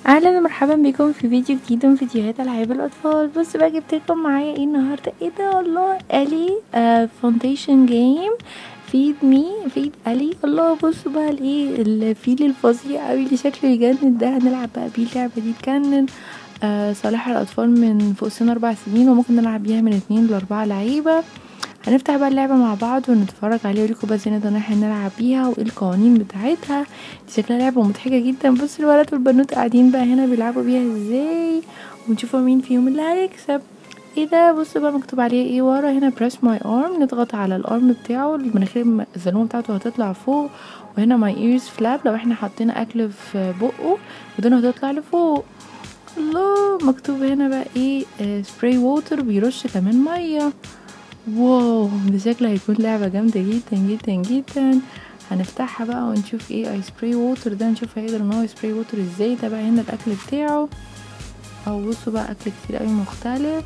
اهلا ومرحبا بكم في فيديو جديد من فيديوهات العاب الاطفال. بصوا بقى جبت لكم معايا ايه النهارده. ايه ده والله الي فاونديشن جيم فيد مي فيد الي. الله بصوا بقى الايه الفيل الفظيع قوي اللي شكله يجنن ده. هنلعب بقى بيه اللعبه دي تجنن. صالحة للاطفال من فوق سن 4 سنين، وممكن نلعب بيها من 2 ل4 لعيبه. هنفتح بقى اللعبة مع بعض ونتفرج عليها واوريكم بقى ازاي نقدر ان احنا نلعب بيها وايه القوانين بتاعتها. دي شكلها لعبة مضحكة جدا. بص الولد والبنوت قاعدين بقى هنا بيلعبوا بيها ازاي، ونشوفوا مين فيهم اللي هيكسب. ايه ده؟ بص بقى مكتوب عليه ايه ورا هنا press my arm. نضغط على الارم بتاعه، المناخير الزلومة بتاعته هتطلع فوق، وهنا my ears flap لو احنا حطينا اكل في بقه ودنه هتطلع لفوق. الله مكتوب هنا بقى ايه spray water، بيرش كمان ميه. واو ده شكله هيكون لعبة جامدة جدا جدا جدا. هنفتحها بقى ونشوف ايه اي سبراي ووتر ده، نشوف هيقدر ان هو يسبراي ووتر ازاي. ده بقى هنا الاكل بتاعه، او بصوا بقى اكل كتير اوي مختلف.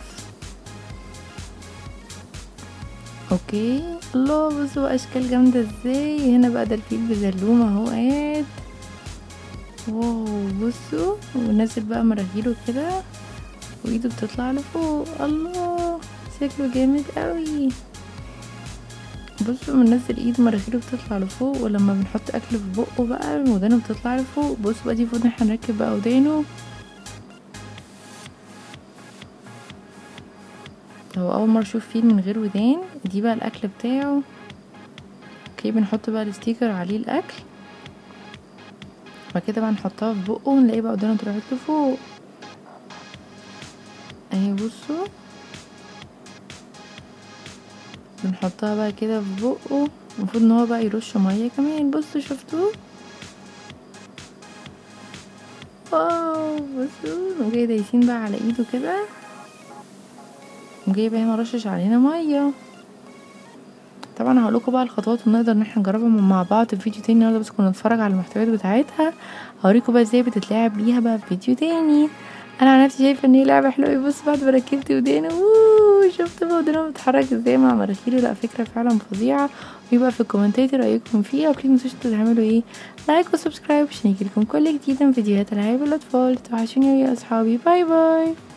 اوكي الله بصوا بقى اشكال جامدة ازاي. هنا بقى ده الفيل بزلومة اهو قاعد. واو بصوا ونازل بقى مراجيله كده وايده بتطلع لفوق. الله شكله جامد قوي. بصوا بننزل ايده مراخيره بتطلع لفوق، ولما بنحط اكل في بقه بقى ودانه بتطلع لفوق. بصوا بقى دي المفروض ان احنا نركب بقى ودانه. هو اول مره اشوف فيل من غير ودان. دي بقى الاكل بتاعه. اوكي بنحط بقى الستيكر عليه الاكل، وبعد كده بقى نحطها في بقه ونلاقي بقى ودانه طلعت لفوق اهي. بصوا بنحطها بقى كده في بقه. المفروض ان هو بقى يرش ميه كمان. بصوا شفتوه؟ واو بصوا جاي دايسين بقى على ايده كده، وجايبه هنا رشش علينا ميه. طبعا هقولكوا بقى الخطوات ونقدر ان احنا نجربها مع بعض في فيديو تاني النهارده، بس كنا نتفرج على المحتويات بتاعتها. هوريكم بقى ازاي بتتلعب بيها بقى في فيديو تاني. انا عن نفسي شايفه ان هي لعبه حلوه. بص بعد ما ركبت ودانه شفت بقى ودانه بتتحرك ازاي مع مراخيره. لا فكره فعلا فظيعه. ويبقى في الكومنتات رايكم فيها، وبليز متنسوش تعملوا ايه لايك وسبسكرايب عشان يجيلكم كل جديد من فيديوهات العاب الاطفال. توحشوني يا اصحابي. باي باي.